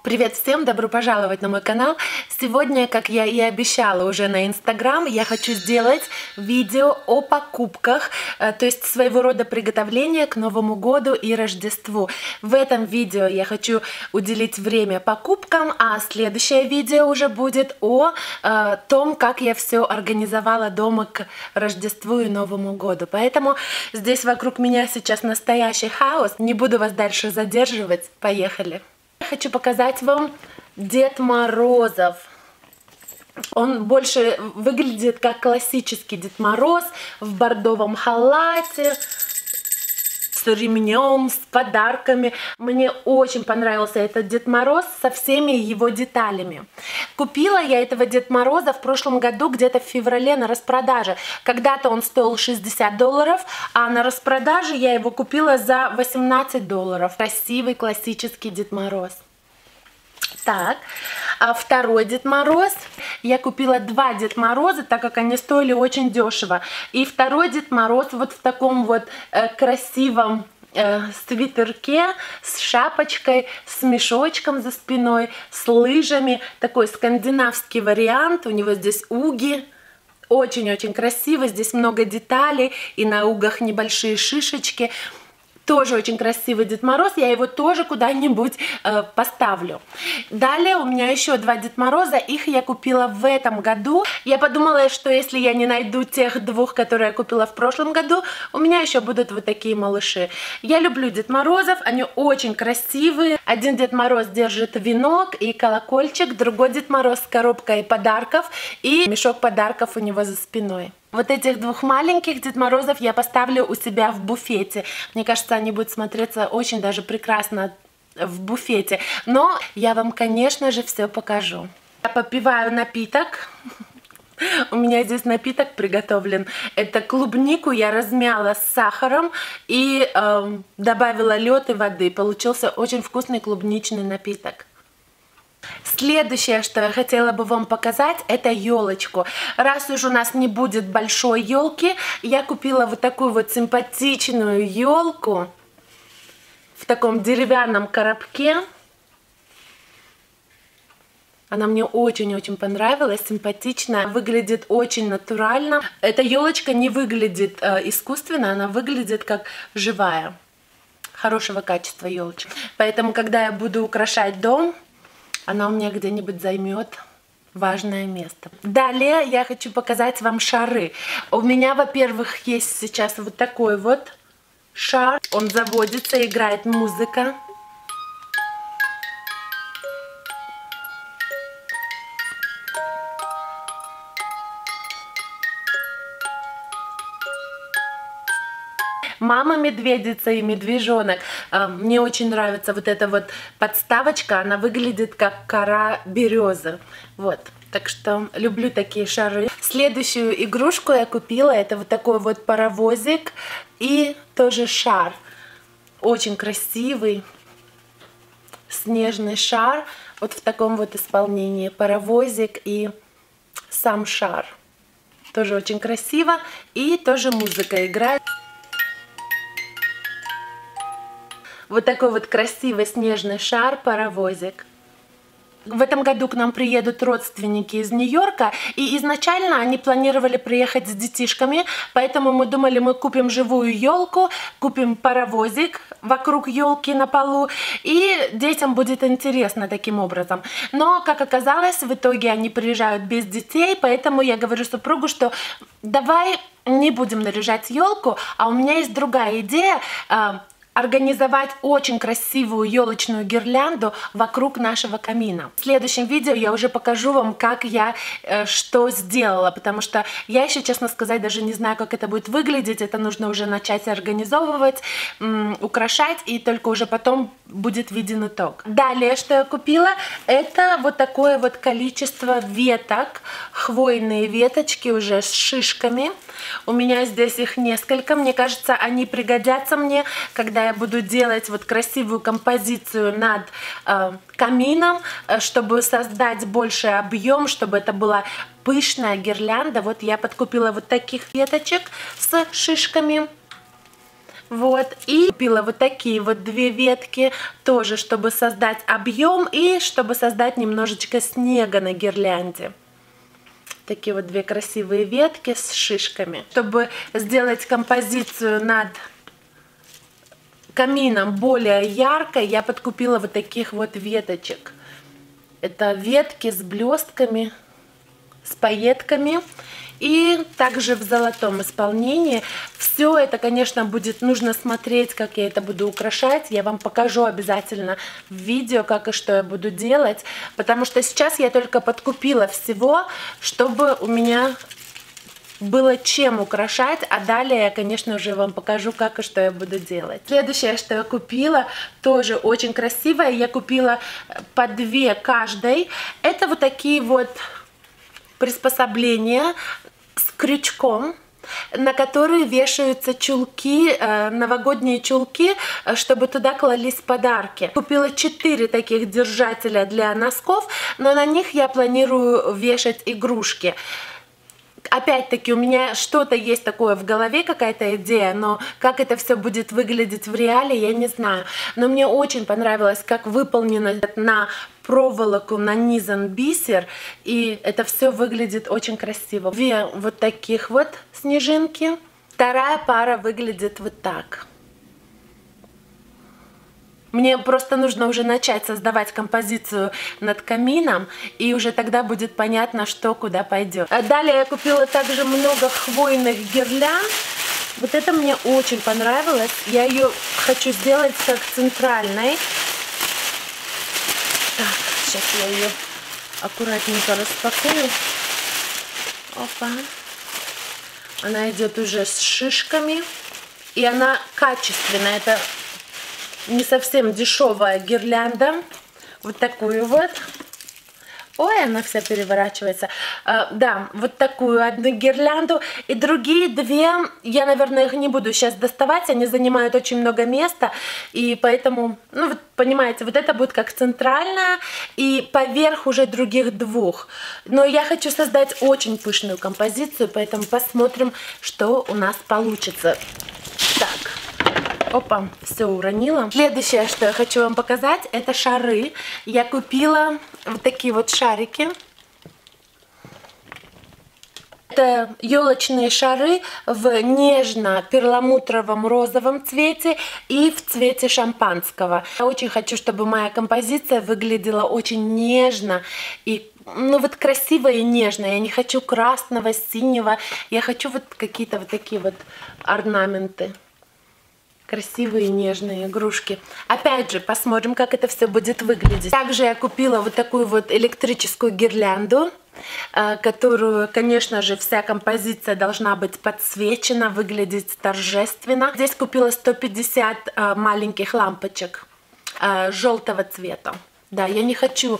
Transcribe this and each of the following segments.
Привет всем, добро пожаловать на мой канал. Сегодня, как я и обещала уже на Инстаграм, я хочу сделать видео о покупках, то есть своего рода приготовление к Новому году и Рождеству. В этом видео я хочу уделить время покупкам, а следующее видео уже будет о том, как я все организовала дома к Рождеству и Новому году. Поэтому здесь вокруг меня сейчас настоящий хаос. Не буду вас дальше задерживать. Поехали! Я хочу показать вам Дед Морозов. Он больше выглядит как классический Дед Мороз в бордовом халате, с ремнем, с подарками. Мне очень понравился этот Дед Мороз со всеми его деталями. Купила я этого Дед Мороза в прошлом году где-то в феврале на распродаже. Когда-то он стоил $60, а на распродаже я его купила за $18. Красивый классический Дед Мороз. Так, а второй Дед Мороз. Я купила два Дед Мороза, так как они стоили очень дешево. И второй Дед Мороз вот в таком вот красивом свитерке, с шапочкой, с мешочком за спиной, с лыжами. Такой скандинавский вариант. У него здесь уги. Очень-очень красиво. Здесь много деталей. И на угах небольшие шишечки. Тоже очень красивый Дед Мороз, я его тоже куда-нибудь поставлю. Далее у меня еще два Дед Мороза, их я купила в этом году. Я подумала, что если я не найду тех двух, которые я купила в прошлом году, у меня еще будут вот такие малыши. Я люблю Дед Морозов, они очень красивые. Один Дед Мороз держит венок и колокольчик, другой Дед Мороз с коробкой подарков и мешок подарков у него за спиной. Вот этих двух маленьких Дед Морозов я поставлю у себя в буфете. Мне кажется, они будут смотреться очень даже прекрасно в буфете. Но я вам, конечно же, все покажу. Я попиваю напиток. У меня здесь напиток приготовлен. Это клубнику я размяла с сахаром и добавила лед и воды. Получился очень вкусный клубничный напиток. Следующее, что я хотела бы вам показать, это елочку. Раз уж у нас не будет большой елки, я купила вот такую вот симпатичную елку в таком деревянном коробке. Она мне очень-очень понравилась, симпатичная, выглядит очень натурально. Эта елочка не выглядит искусственно, она выглядит как живая, хорошего качества елочка. Поэтому, когда я буду украшать дом, она у меня где-нибудь займет важное место. Далее я хочу показать вам шары. У меня, во-первых, есть сейчас вот такой вот шар. Он заводится, играет музыка. Мама медведица и медвежонок. Мне очень нравится вот эта вот подставочка. Она выглядит как кора березы. Вот. Так что люблю такие шары. Следующую игрушку я купила. Это вот такой вот паровозик и тоже шар. Очень красивый снежный шар. Вот в таком вот исполнении. Паровозик и сам шар. Тоже очень красиво. И тоже музыка играет. Вот такой вот красивый снежный шар, паровозик. В этом году к нам приедут родственники из Нью-Йорка, и изначально они планировали приехать с детишками, поэтому мы думали, мы купим живую елку, купим паровозик вокруг елки на полу, и детям будет интересно таким образом. Но, как оказалось, в итоге они приезжают без детей, поэтому я говорю супругу, что давай не будем наряжать елку, а у меня есть другая идея – организовать очень красивую елочную гирлянду вокруг нашего камина. В следующем видео я уже покажу вам, как я что сделала, потому что я еще, честно сказать, даже не знаю, как это будет выглядеть. Это нужно уже начать организовывать, украшать, и только уже потом будет виден итог. Далее, что я купила, это вот такое вот количество веток, хвойные веточки уже с шишками. У меня здесь их несколько. Мне кажется, они пригодятся мне, когда я буду делать вот красивую композицию над камином, чтобы создать больший объем, чтобы это была пышная гирлянда. Вот я подкупила вот таких веточек с шишками. Вот, и купила вот такие вот две ветки, тоже чтобы создать объем и чтобы создать немножечко снега на гирлянде. Такие вот две красивые ветки с шишками. Чтобы сделать композицию над камином более яркой, я подкупила вот таких вот веточек. Это ветки с блестками, с пайетками. И также в золотом исполнении. Все это, конечно, будет нужно смотреть, как я это буду украшать. Я вам покажу обязательно в видео, как и что я буду делать. Потому что сейчас я только подкупила всего, чтобы у меня было чем украшать. А далее я, конечно, уже вам покажу, как и что я буду делать. Следующее, что я купила, тоже очень красивое. Я купила по 2 каждой. Это вот такие вот приспособления с крючком, на которые вешаются чулки, новогодние чулки, чтобы туда клались подарки. Купила 4 таких держателя для носков, но на них я планирую вешать игрушки. Опять-таки у меня что-то есть такое в голове, какая-то идея, но как это все будет выглядеть в реале, я не знаю. Но мне очень понравилось, как выполнено на проволоку нанизан бисер, и это все выглядит очень красиво. 2 вот таких вот снежинки. Вторая пара выглядит вот так. Мне просто нужно уже начать создавать композицию над камином, и уже тогда будет понятно, что куда пойдет. Далее я купила также много хвойных гирлянд. Вот это мне очень понравилось. Я ее хочу сделать как центральной. Так, сейчас я ее аккуратненько распакую. Опа. Она идет уже с шишками, и она качественная. Это не совсем дешевая гирлянда. Вот такую вот. Ой, она вся переворачивается. Да, вот такую одну гирлянду. И другие 2, я, наверное, их не буду сейчас доставать. Они занимают очень много места. И поэтому, ну, вот понимаете, вот это будет как центральная. И поверх уже других 2. Но я хочу создать очень пышную композицию. Поэтому посмотрим, что у нас получится. Так. Опа, все уронила. Следующее, что я хочу вам показать, это шары. Я купила вот такие вот шарики. Это елочные шары в нежно-перламутровом розовом цвете и в цвете шампанского. Я очень хочу, чтобы моя композиция выглядела очень нежно и, ну, вот красиво и нежно. Я не хочу красного, синего. Я хочу вот какие-то вот такие вот орнаменты. Красивые нежные игрушки. Опять же, посмотрим, как это все будет выглядеть. Также я купила вот такую вот электрическую гирлянду, которую, конечно же, вся композиция должна быть подсвечена, выглядеть торжественно. Здесь купила 150 маленьких лампочек желтого цвета. Да, я не хочу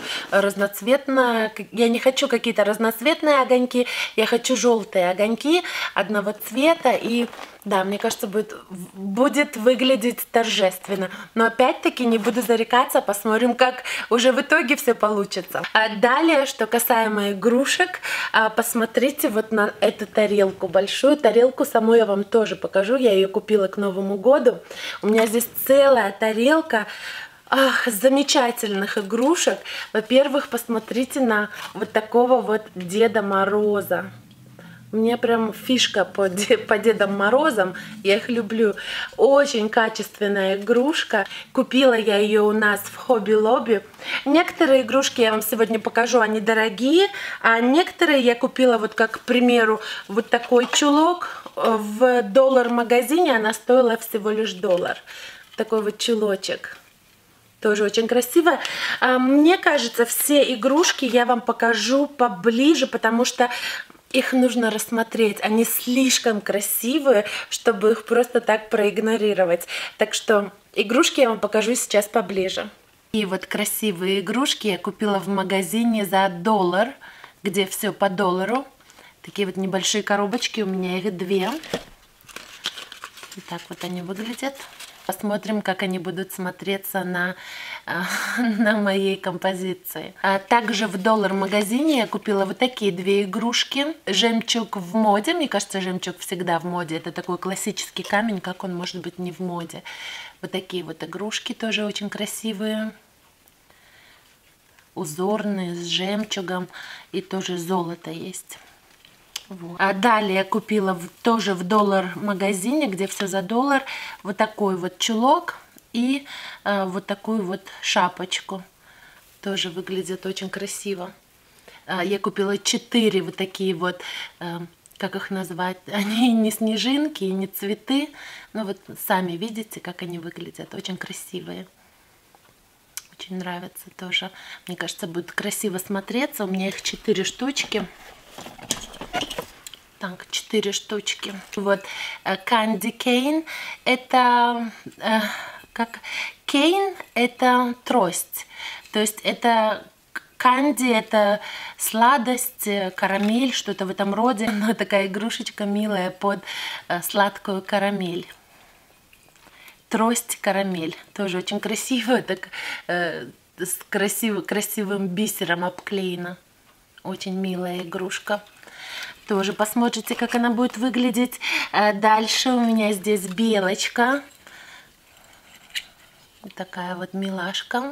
я не хочу какие-то разноцветные огоньки, я хочу желтые огоньки одного цвета, и да, мне кажется, будет выглядеть торжественно. Но опять-таки не буду зарекаться, посмотрим, как уже в итоге все получится. Далее, что касаемо игрушек, посмотрите вот на эту тарелку, большую тарелку, саму я вам тоже покажу, я ее купила к Новому году. У меня здесь целая тарелка. Ах, замечательных игрушек. Во-первых, посмотрите на вот такого вот Деда Мороза. У меня прям фишка по Дедам Морозам. Я их люблю. Очень качественная игрушка. Купила я ее у нас в Хобби Лобби. Некоторые игрушки я вам сегодня покажу, они дорогие. А некоторые я купила, вот как, к примеру, вот такой чулок. В доллар-магазине она стоила всего лишь $1. Такой вот чулочек. Тоже очень красиво. Мне кажется, все игрушки я вам покажу поближе, потому что их нужно рассмотреть. Они слишком красивые, чтобы их просто так проигнорировать. Так что игрушки я вам покажу сейчас поближе. И вот красивые игрушки я купила в магазине за $1, где все по $1. Такие вот небольшие коробочки, у меня их 2. И так вот они выглядят. Посмотрим, как они будут смотреться на моей композиции. Также в доллар-магазине я купила вот такие две игрушки. Жемчуг в моде. Мне кажется, жемчуг всегда в моде. Это такой классический камень, как он может быть не в моде. Вот такие вот игрушки тоже очень красивые. Узорные, с жемчугом. И тоже золото есть. Вот. А далее я купила тоже в доллар-магазине, где все за доллар, вот такой вот чулок и вот такую вот шапочку. Тоже выглядит очень красиво. Я купила 4 вот такие вот, как их назвать, они не снежинки, не цветы, но вот сами видите, как они выглядят, очень красивые. Очень нравятся тоже. Мне кажется, будет красиво смотреться. У меня их 4 штучки. Так, 4 штучки. Вот Candy Cane. Это как Cane это трость. То есть это канди, это сладость, карамель, что-то в этом роде. Но такая игрушечка милая под сладкую карамель. Трость карамель. Тоже очень красиво. Так с красивым бисером обклеена. Очень милая игрушка. Тоже посмотрите, как она будет выглядеть. Дальше у меня здесь белочка. Вот такая вот милашка.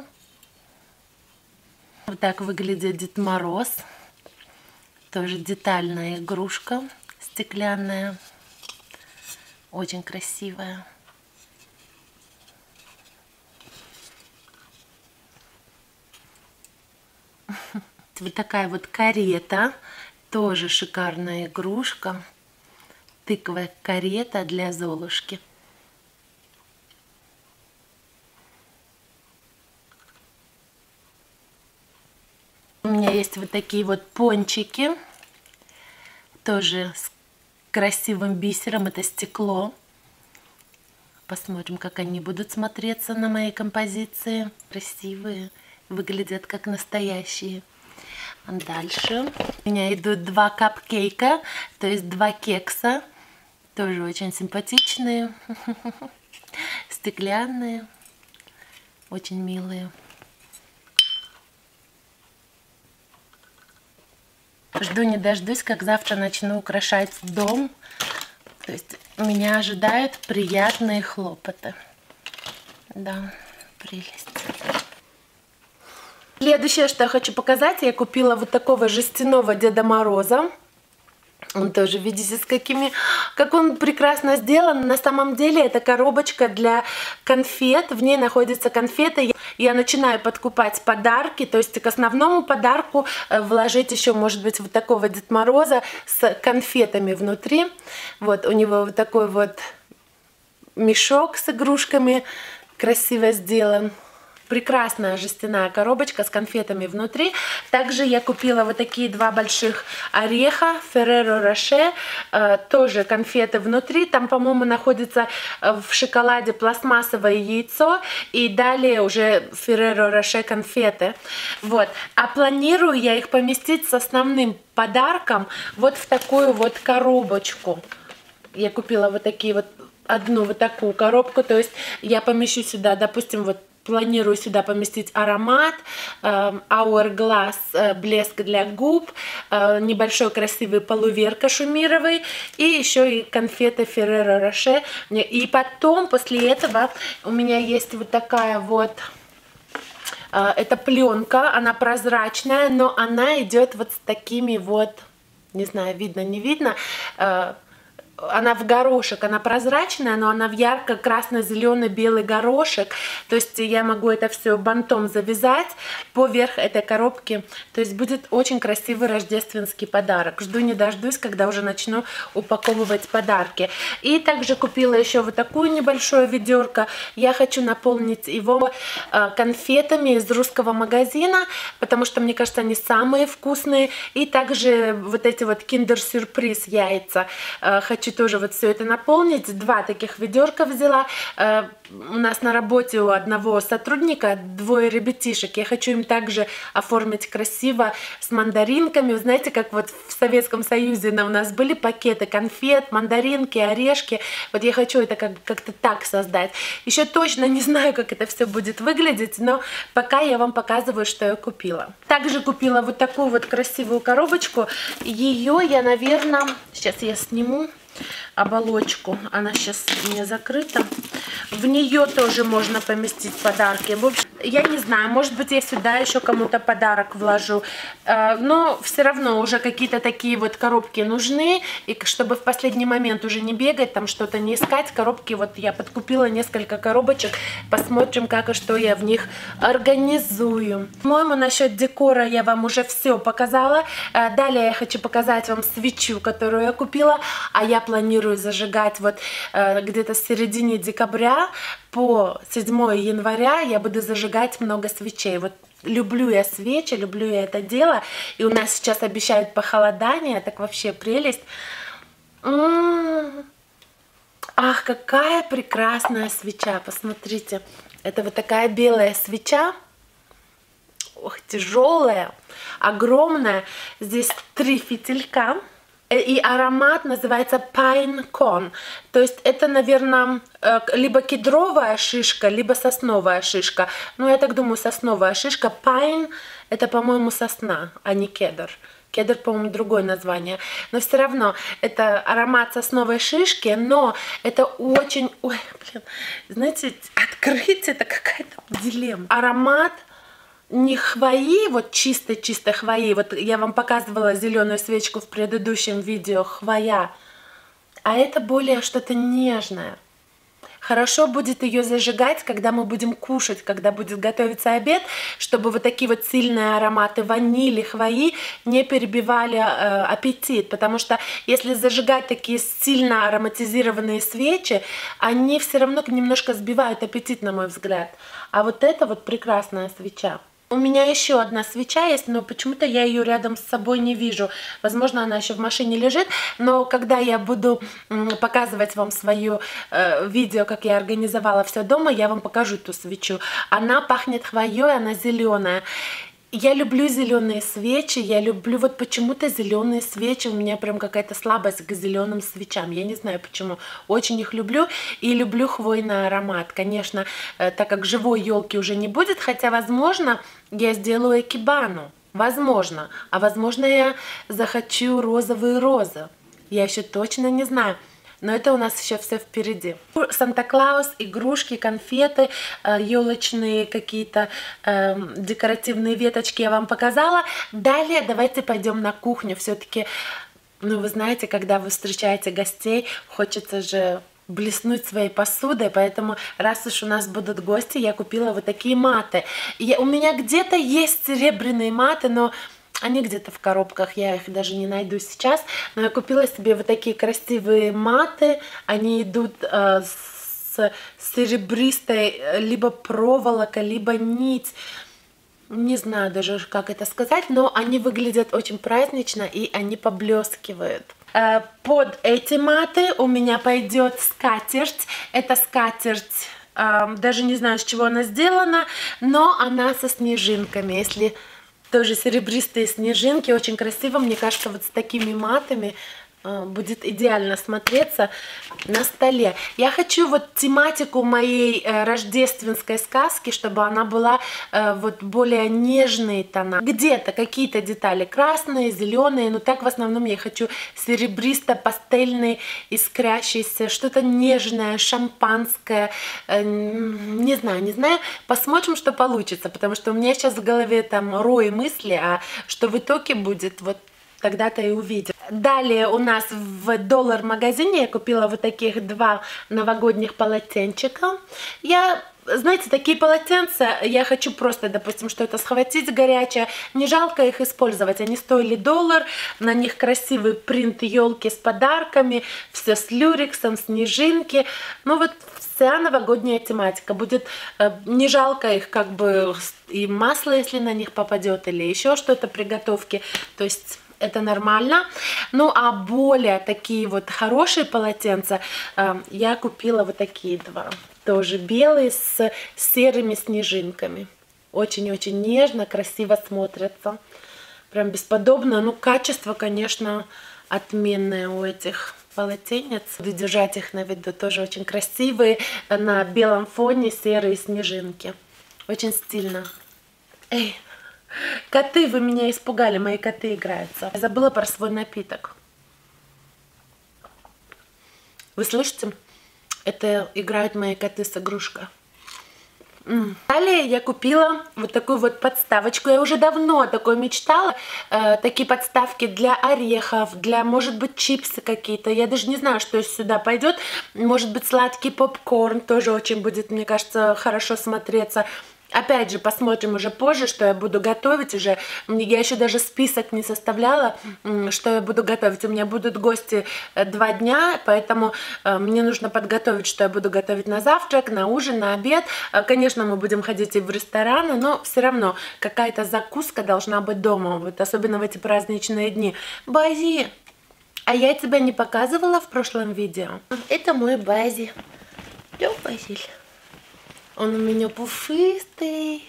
Вот так выглядит Дед Мороз. Тоже детальная игрушка, стеклянная. Очень красивая. Вот такая вот карета. Тоже шикарная игрушка. Тыквая карета для Золушки. У меня есть вот такие вот пончики. Тоже с красивым бисером. Это стекло. Посмотрим, как они будут смотреться на моей композиции. Красивые. Выглядят как настоящие. Дальше у меня идут 2 капкейка, то есть 2 кекса, тоже очень симпатичные, стеклянные, очень милые. Жду не дождусь, как завтра начну украшать дом, то есть меня ожидают приятные хлопоты. Да, прелесть. Следующее, что я хочу показать, я купила вот такого жестяного Деда Мороза. Он тоже, видите, как он прекрасно сделан. На самом деле это коробочка для конфет. В ней находятся конфеты. Я начинаю подкупать подарки. То есть к основному подарку вложить еще, может быть, вот такого Деда Мороза с конфетами внутри. Вот у него вот такой вот мешок с игрушками красиво сделан. Прекрасная жестяная коробочка с конфетами внутри. Также я купила вот такие 2 больших ореха Ferrero Rocher. Тоже конфеты внутри. Там, по-моему, находится в шоколаде пластмассовое яйцо. И далее уже Ferrero Rocher конфеты. Вот. А планирую я их поместить с основным подарком вот в такую вот коробочку. Я купила вот такие вот, одну вот такую коробку. То есть я помещу сюда, допустим, вот планирую сюда поместить аромат, Hourglass блеск для губ, небольшой красивый полувер кашемировый и еще и конфеты Ferrero Rocher. И потом, после этого, у меня есть вот такая вот, это пленка, она прозрачная, но она идет вот с такими вот, не знаю, видно, не видно, она в горошек, она прозрачная, но она в ярко-красно-зеленый-белый горошек. То есть я могу это все бантом завязать поверх этой коробки. То есть будет очень красивый рождественский подарок. Жду не дождусь, когда уже начну упаковывать подарки. И также купила еще вот такую небольшое ведерко. Я хочу наполнить его конфетами из русского магазина, потому что, мне кажется, они самые вкусные. И также вот эти вот Kinder Surprise яйца. Хочу хочу тоже вот все это наполнить. 2 таких ведерка взяла. У нас на работе у одного сотрудника 2 ребятишек. Я хочу им также оформить красиво с мандаринками. Вы знаете, как вот в Советском Союзе у нас были пакеты конфет, мандаринки, орешки. Вот я хочу это как-то так создать. Еще точно не знаю, как это все будет выглядеть, но пока я вам показываю, что я купила. Также купила вот такую вот красивую коробочку. Ее я, наверное, сейчас я сниму оболочку, она сейчас у меня закрыта. В нее тоже можно поместить подарки. В общем, я не знаю, может быть, я сюда еще кому-то подарок вложу, но все равно уже какие-то такие вот коробки нужны, и чтобы в последний момент уже не бегать, там что-то не искать. Коробки, вот я подкупила несколько коробочек, посмотрим, как и что я в них организую. По-моему, насчет декора я вам уже все показала. Далее я хочу показать вам свечу, которую я купила, а я планирую зажигать вот где-то в середине декабря по 7 января я буду зажигать много свечей. Вот люблю я свечи, люблю я это дело. И у нас сейчас обещают похолодание, так вообще прелесть. Ах, какая прекрасная свеча, посмотрите. Это вот такая белая свеча. Ох, тяжелая, огромная. Здесь 3 фитилька. И аромат называется Pine Cone. То есть это, наверное, либо кедровая шишка, либо сосновая шишка. Ну, я так думаю, сосновая шишка. Pine — это, по-моему, сосна, а не кедр. Кедр, по-моему, другое название. Но все равно это аромат сосновой шишки, но это очень... Ой, блин, знаете, открыть это какая-то дилемма. Аромат не хвои, вот чистой хвои, вот я вам показывала зеленую свечку в предыдущем видео, хвоя, а это более что-то нежное. Хорошо будет ее зажигать, когда мы будем кушать, когда будет готовиться обед, чтобы вот такие вот сильные ароматы ванили, хвои не перебивали аппетит. Потому что если зажигать такие сильно ароматизированные свечи, они все равно немножко сбивают аппетит, на мой взгляд. А вот это вот прекрасная свеча. У меня еще одна свеча есть, но почему-то я ее рядом с собой не вижу. Возможно, она еще в машине лежит, но когда я буду показывать вам свое видео, как я организовала все дома, я вам покажу эту свечу. Она пахнет хвоей, она зеленая. Я люблю зеленые свечи, я люблю вот почему-то зеленые свечи, у меня прям какая-то слабость к зеленым свечам, я не знаю почему, очень их люблю и люблю хвойный аромат. Конечно, так как живой елки уже не будет, хотя, возможно, я сделаю экибану, возможно, а возможно, я захочу розовые розы, я еще точно не знаю. Но это у нас еще все впереди. Санта-Клаус, игрушки, конфеты, елочные какие-то декоративные веточки я вам показала. Далее давайте пойдем на кухню. Все-таки, ну вы знаете, когда вы встречаете гостей, хочется же блеснуть своей посудой, поэтому раз уж у нас будут гости, я купила вот такие маты. У меня где-то есть серебряные маты, но они где-то в коробках, я их даже не найду сейчас. Но я купила себе вот такие красивые маты. Они идут с серебристой либо проволока, либо нить. Не знаю даже, как это сказать, но они выглядят очень празднично и они поблескивают. Под эти маты у меня пойдет скатерть. Это скатерть, даже не знаю, с чего она сделана, но она со снежинками. Если тоже серебристые снежинки, очень красиво, мне кажется, вот с такими матами будет идеально смотреться на столе. Я хочу вот тематику моей рождественской сказки, чтобы она была вот более нежные тона. Где-то какие-то детали красные, зеленые, но так в основном я хочу серебристо-пастельный, искрящийся, что-то нежное, шампанское. Не знаю. Посмотрим, что получится, потому что у меня сейчас в голове там рой мысли, а что в итоге будет, вот тогда-то и увидим. Далее у нас в доллар-магазине я купила вот таких 2 новогодних полотенчика. Знаете, такие полотенца, я хочу просто, допустим, что-то схватить горячее. Не жалко их использовать. Они стоили $1. На них красивый принт елки с подарками. Все с люрексом, снежинки. Ну вот вся новогодняя тематика. Будет не жалко их, как бы, и масло, если на них попадет, или еще что-то приготовки. То есть это нормально. Ну а более такие вот хорошие полотенца я купила вот такие два. Тоже белые с серыми снежинками. Очень-очень нежно, красиво смотрятся. Прям бесподобно. Ну, качество, конечно, отменное у этих полотенец. Буду держать их на виду. Тоже очень красивые. На белом фоне серые снежинки. Очень стильно. Эй, коты, вы меня испугали. Мои коты играются. Я забыла про свой напиток. Вы слышите? Это играют мои коты с игрушкой. Далее я купила вот такую вот подставочку. Я уже давно такое мечтала. Такие подставки для орехов, для, может быть, чипсы какие-то. Я даже не знаю, что сюда пойдет. Может быть, сладкий попкорн тоже очень будет, мне кажется, хорошо смотреться. Опять же, посмотрим уже позже, что я буду готовить уже. Я еще даже список не составляла, что я буду готовить. У меня будут гости 2 дня, поэтому мне нужно подготовить, что я буду готовить на завтрак, на ужин, на обед. Конечно, мы будем ходить и в рестораны, но все равно какая-то закуска должна быть дома, вот особенно в эти праздничные дни. Бази, а я тебя не показывала в прошлом видео? Это мой Бази. Идем, Базиль. Он у меня пушистый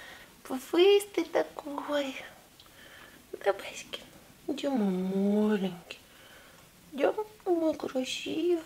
такой. Да, Баськин, где мой маленький? Где мой красивый?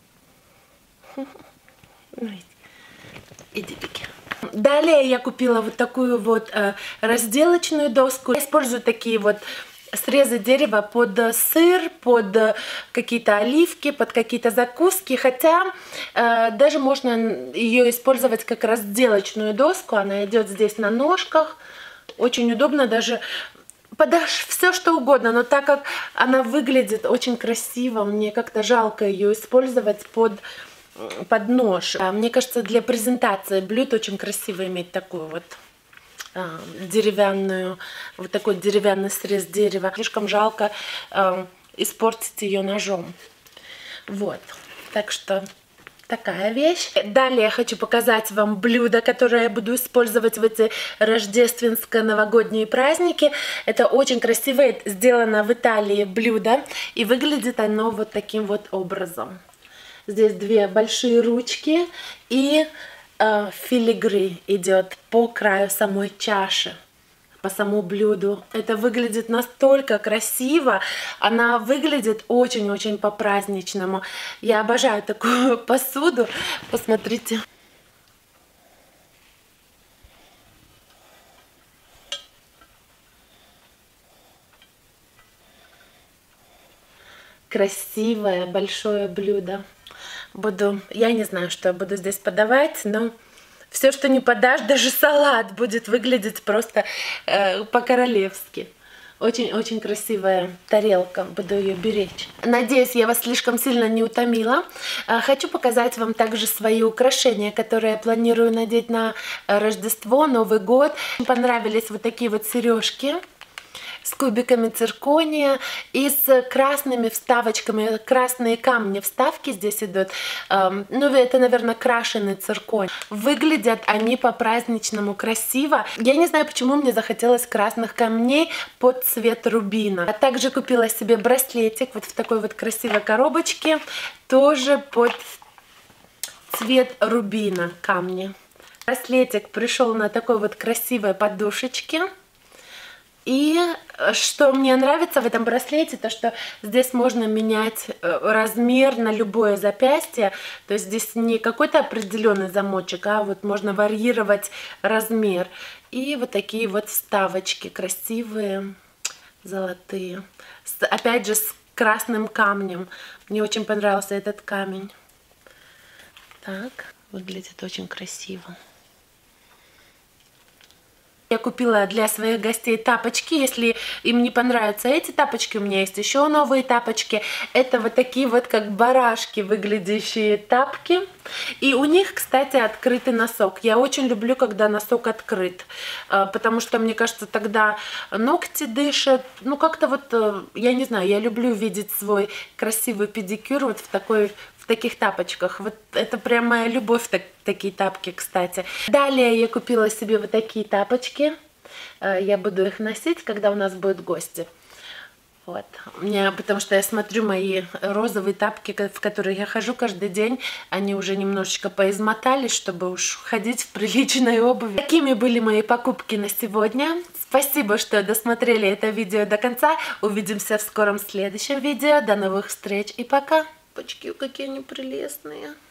Иди, беги. Далее я купила вот такую вот разделочную доску. Я использую такие вот срезы дерева под сыр, под какие-то оливки, под какие-то закуски. Хотя даже можно ее использовать как разделочную доску. Она идет здесь на ножках. Очень удобно, даже подашь все что угодно. Но так как она выглядит очень красиво, мне как-то жалко ее использовать под нож. Мне кажется, для презентации блюд очень красиво иметь такую вот деревянную, вот такой деревянный срез дерева. Слишком жалко испортить ее ножом. Вот, так что такая вещь. Далее я хочу показать вам блюдо, которое я буду использовать в эти рождественско-новогодние праздники. Это очень красивое, сделано в Италии блюдо, и выглядит оно вот таким вот образом. Здесь 2 большие ручки и филигри идет по краю самой чаши, по самому блюду. Это выглядит настолько красиво, она выглядит очень-очень по-праздничному. Я обожаю такую посуду. Посмотрите. Красивое большое блюдо. Я не знаю, что я буду здесь подавать, но все, что не подашь, даже салат будет выглядеть просто по-королевски. Очень-очень красивая тарелка, буду ее беречь. Надеюсь, я вас слишком сильно не утомила. Хочу показать вам также свои украшения, которые я планирую надеть на Рождество, Новый год. Мне понравились вот такие вот сережки с кубиками циркония и с красными вставочками. Красные камни вставки здесь идут. Ну, это, наверное, крашеный цирконий. Выглядят они по-праздничному красиво. Я не знаю, почему мне захотелось красных камней под цвет рубина. А также купила себе браслетик вот в такой вот красивой коробочке. Тоже под цвет рубина камни. Браслетик пришел на такой вот красивой подушечке. И что мне нравится в этом браслете, то что здесь можно менять размер на любое запястье. То есть здесь не какой-то определенный замочек, а вот можно варьировать размер. И вот такие вот вставочки красивые, золотые. Опять же с красным камнем. Мне очень понравился этот камень. Так, выглядит очень красиво. Я купила для своих гостей тапочки. Если им не понравятся эти тапочки, у меня есть еще новые тапочки. Это вот такие вот как барашки выглядящие тапки. И у них, кстати, открытый носок. Я очень люблю, когда носок открыт. Потому что, мне кажется, тогда ногти дышат. Ну, как-то вот, я не знаю, я люблю видеть свой красивый педикюр вот в таких тапочках. Вот это прям моя любовь, такие тапки, кстати. Далее я купила себе вот такие тапочки. Я буду их носить, когда у нас будут гости. Вот. Потому что я смотрю мои розовые тапки, в которые я хожу каждый день, они уже немножечко поизмотались, чтобы уж ходить в приличной обуви. Такими были мои покупки на сегодня. Спасибо, что досмотрели это видео до конца. Увидимся в скором следующем видео. До новых встреч и пока. Почки, какие они прелестные.